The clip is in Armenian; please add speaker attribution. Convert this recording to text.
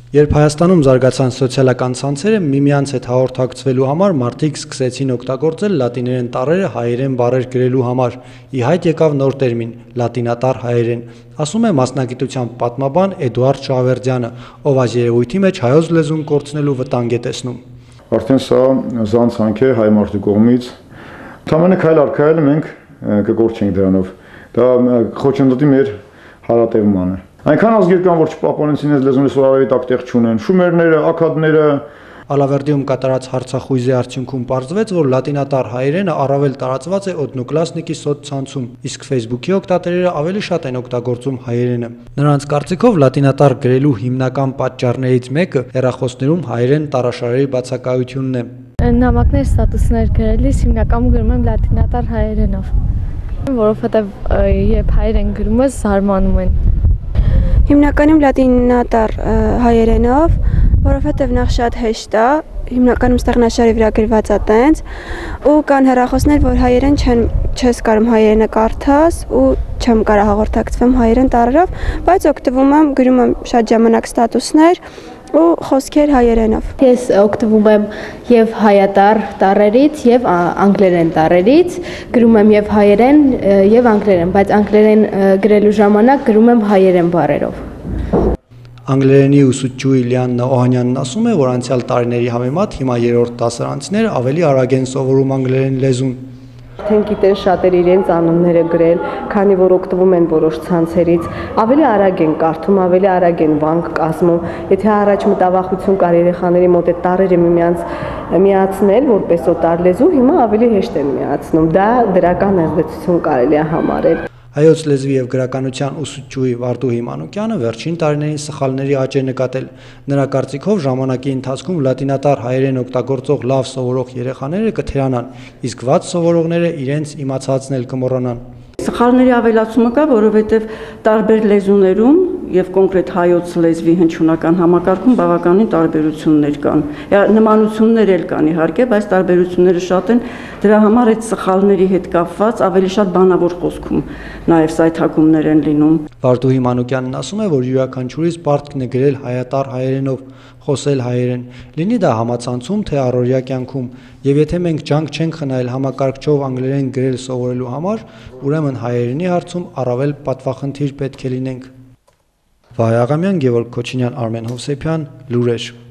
Speaker 1: Երբ Հայաստանում զարգացան սոցիալական ցանցերը, միմյանց հետ հաղորդակցվելու համար մարդիկ սկսեցին օգտագործել լատիներեն տառերը հայերեն բառեր գրելու համար։ Ի հայտ եկավ նոր տերմին՝ լատինատար հայերեն, ասում է մասնագիտությամբ պատմաբան Էդուարդ Շահվերդյանը, ով այս երևույթի մեջ հայոց լեզուն կորցնելու վտանգ է տեսնում։
Speaker 2: Արդեն սա զանցանք է հայ մարդու կողմից։ Ընդամենը քայլ առ քայլ մենք կկորչենք դրանով։ Դա խոչընդոտի մեր հարատևման է։ Այնքան ազգեր կան, որ չպահպանեցին այս լեզունի սովորելի տակ տեղ չունեն։ Շումերները, աքադները։
Speaker 1: Ալավերդիում կատարած հարցախույզի արդյունքում պարզվեց, որ լատինատար հայերենը առավել տարածված է օդնոկլասնիկի սոցցանցում, իսկ Facebook-ի օգտատերերը ավելի շատ են օգտագործում հայերենը։ Նրանց կարծիքով լատինատար գրելու հիմնական պատճառներից մեկը հեռախոսներում հայերեն տառաշարերի բացակայությունն է։
Speaker 3: Նամակներ, ստատուսներ գրելիս հիմնականում գրում եմ լատինատար հայերենով, որովհետև երբ հայերեն գրում ես զարմանում են։
Speaker 4: Հիմնականում լատինատար հայերենով, որովհետև նախ շատ հեշտ է, հիմնականում ստեղնաշարի վրա գրված է տենց, ու կան հեռախոսներ, որ հայերեն չես կարող հայերենը կարդաս ու չեմ կարող հաղորդակցվեմ հայերեն տառերով, բայց օգտվում եմ, գրում եմ շատ ժամանակ ստատուսներ ու խոսքեր հայերենով։
Speaker 3: Ես օգտվում եմ եւ հայատար տառերից եւ անգլերեն տառերից, գրում եմ եւ հայերեն եւ անգլերեն, բայց անգլերեն գրելու ժամանակ գրում եմ հայերեն բառերով։
Speaker 1: Անգլերենի ուսուցչուհի Լիաննա Օհանյանն ասում է, որ անցյալ տարիների համեմատ հիմա երրորդ դասարանցիները ավելի արագ են սովորում անգլերեն լեզուն։
Speaker 5: Արդեն գիտեն շատեր իրենց անունները գրել, քանի որ օգտվում են որոշ ցանցերից, ավելի արագ են կարդում, ավելի արագ են վանք կազմում։ Եթե առաջ մտավախություն կար երեխաների մոտ այդ տառերը միմյանց միացնել որպես օտար լեզու, հիմա ավելի հեշտ են միացնում։ Դա դրական ազդեցություն կարելի է համարել։
Speaker 1: Հայոց լեզվի և գրականության ուսուցչուհի Վարդուհի Մանուկյանը վերջին տարիներին սխալների աճ է նկատել։ Նրա կարծիքով ժամանակի ընթացքում լատինատար հայերեն օգտագործող լավ սովորող երեխաները կթերանան, իսկ վատ սովորողները իրենց իմացածն էլ կմոռանան։
Speaker 6: Սխալների ավելացումը կա, որովհետև տարբեր լեզուներում եւ կոնկրետ հայոց լեզվի հնչյունական համակարգում բավականին տարբերություններ կան։ Նմանություններ էլ կան իհարկե, բայց տարբերությունները շատ են։ Դրա համար այդ սխալների հետ կապված ավելի շատ բանավոր խոսքում նաեւ սայթակումներ են լինում։
Speaker 1: Վարդուհի Մանուկյանն ասում է, որ յուրաքանչյուրիս պարտքն է գրել հայատար հայերենով, խոսել հայերեն, լինի դա համացանցում, թե առօրյա կյանքում, եւ եթե մենք ջանք չենք խնայել համակարգչով անգլերեն գրել սովորելու համար, ուրեմն հայերենի հարցում առավել պատվախնդիր պետք է լինենք։ Վահե Աղամյան, Գևորգ Քոչինյան, Արմեն Հովսեփյան, Լուրեր։